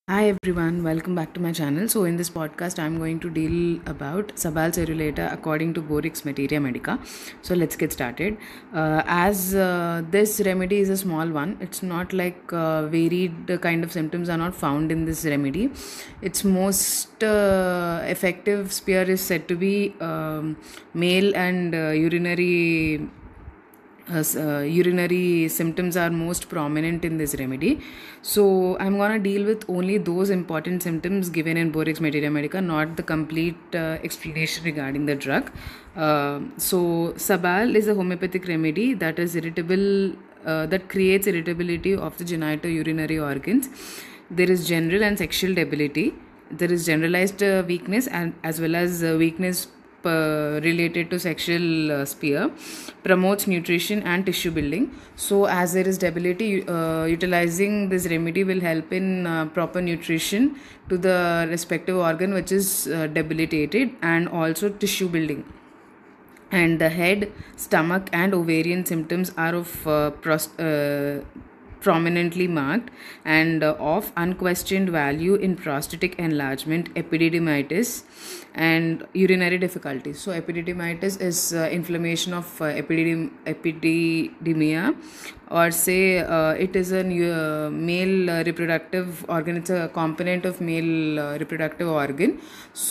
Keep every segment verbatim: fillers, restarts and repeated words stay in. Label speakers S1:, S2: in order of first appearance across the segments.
S1: Hi everyone, welcome back to my channel. So in this podcast, I'm going to deal about Sabal cerulata according to Borix Materia Medica. So let's get started. Uh, as uh, this remedy is a small one, it's not like uh, varied kind of symptoms are not found in this remedy. Its most uh, effective spear is said to be um, male and uh, urinary uh, uh, urinary symptoms are most prominent in this remedy. So I'm gonna deal with only those important symptoms given in Borix Materia Medica, not the complete uh, explanation regarding the drug. Uh, so Sabal is a homeopathic remedy that is irritable, uh, that creates irritability of the genitourinary organs. There is general and sexual debility. There is generalized uh, weakness and as well as uh, weakness uh, related to sexual uh, sphere, promotes nutrition and tissue building. So as there is debility, uh, utilizing this remedy will help in uh, proper nutrition to the respective organ which is uh, debilitated, and also tissue building. And the head, stomach and ovarian symptoms are of uh, prost- uh, prominently marked and uh, of unquestioned value in prostatic enlargement, epididymitis and urinary difficulties. So epididymitis is uh, inflammation of uh, epididym- epididymia, or say uh, it is a uh, male uh, reproductive organ. It's a component of male uh, reproductive organ.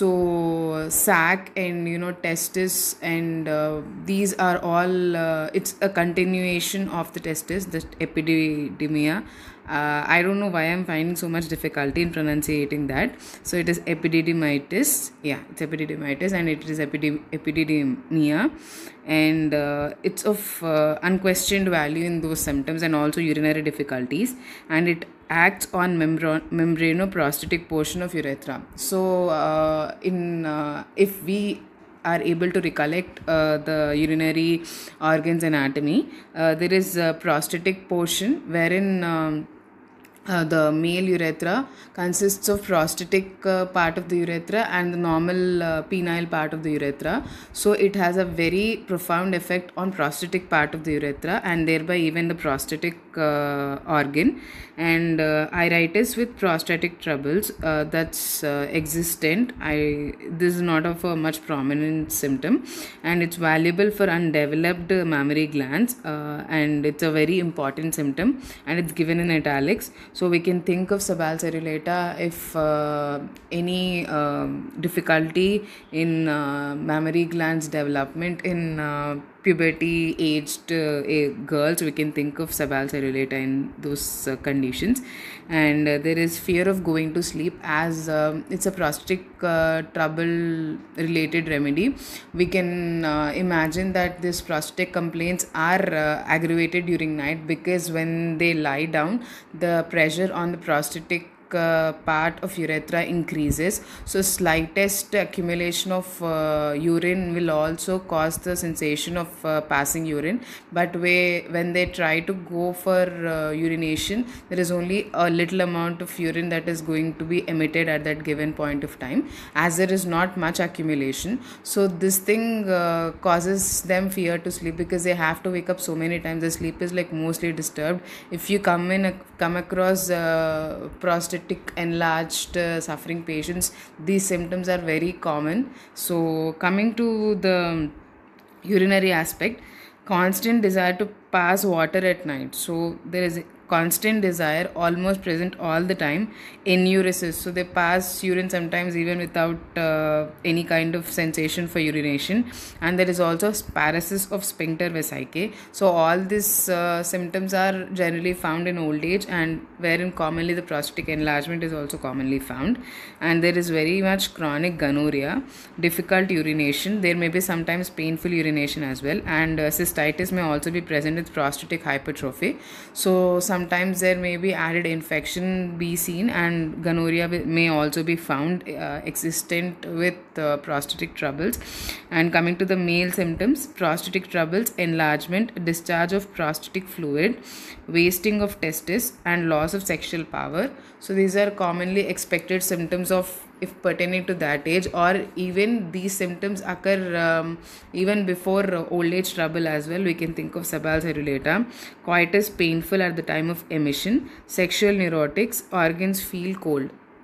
S1: So sac and you know testis and uh, these are all uh, it's a continuation of the testis, the epididymia. uh, I don't know why I'm finding so much difficulty in pronunciating that. So it is epididymitis. Yeah, it's epididymitis and it is epidym- epididymia. And uh, it's of uh, unquestioned value in those symptoms and also urinary difficulties. And it acts on membran- membranoprostatic portion of urethra. So uh, in uh, if we are able to recollect uh, the urinary organs anatomy, uh, there is a prostatic portion wherein um, uh, the male urethra consists of prostatic uh, part of the urethra and the normal uh, penile part of the urethra. So it has a very profound effect on prostatic part of the urethra and thereby even the prostatic uh, organ. And uh, iritis with prostatic troubles, uh, that's uh, existent. I This is not of a much prominent symptom, and it's valuable for undeveloped mammary glands, uh, and it's a very important symptom, and it's given in italics. So we can think of Sabal cerulata if uh, any uh, difficulty in uh, mammary glands development in uh, puberty aged uh, girls, we can think of Sabal cerulata in those uh, conditions. And uh, there is fear of going to sleep, as um, it's a prostatic uh, trouble related remedy. We can uh, imagine that these prostatic complaints are uh, aggravated during night, because when they lie down, the pressure on the prostatic uh, part of urethra increases. So slightest accumulation of uh, urine will also cause the sensation of uh, passing urine, but we, when they try to go for uh, urination, there is only a little amount of urine that is going to be emitted at that given point of time, as there is not much accumulation. So this thing uh, causes them fear to sleep, because they have to wake up so many times. The sleep is like mostly disturbed. If you come in come across uh, prostatic enlarged uh, suffering patients, these symptoms are very common. So coming to the urinary aspect, constant desire to pass water at night. So there is a constant desire almost present all the time, enuresis. So they pass urine sometimes even without uh, any kind of sensation for urination. And there is also paresis of sphincter vesicae. So all these uh, symptoms are generally found in old age, and wherein commonly the prostatic enlargement is also commonly found. And there is very much chronic gonorrhea, difficult urination. There may be sometimes painful urination as well, and uh, cystitis may also be present with prostatic hypertrophy. So sometimes there may be added infection be seen, and gonorrhea may also be found uh, existent with uh, prostatic troubles. And coming to the male symptoms, prostatic troubles, enlargement, discharge of prostatic fluid, wasting of testis and loss of sexual power. So these are commonly expected symptoms of if pertaining to that age, or even these symptoms occur um, even before uh, old age trouble as well. We can think of Sabal cerulata. Coitus painful at the time of emission, sexual neurotics, organs feel cold.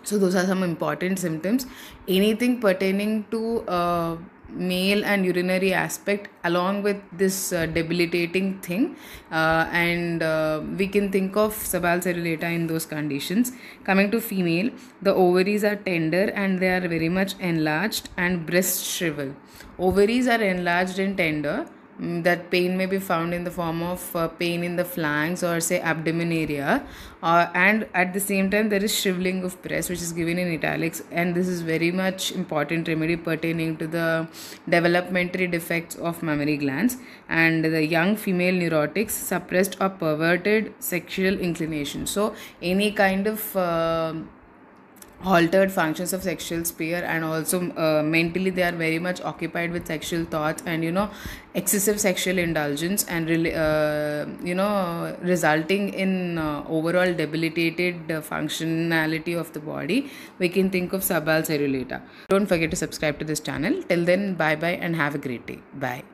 S1: So those are some important symptoms. Anything pertaining to uh, male and urinary aspect along with this uh, debilitating thing, uh, and uh, we can think of Sabal cerulata in those conditions. Coming to female, the ovaries are tender and they are very much enlarged and breast shrivel. Ovaries are enlarged and tender. Mm, that pain may be found in the form of uh, pain in the flanks or say abdomen area, uh, and at the same time there is shriveling of breast, which is given in italics, and this is very much important remedy pertaining to the developmentary defects of mammary glands. And the young female neurotics, suppressed or perverted sexual inclination. So any kind of uh, altered functions of sexual sphere, and also uh, mentally they are very much occupied with sexual thoughts, and you know excessive sexual indulgence, and uh, you know resulting in uh, overall debilitated uh, functionality of the body. We can think of Sabal cerulata. Don't forget to subscribe to this channel. Till then, bye bye and have a great day. Bye.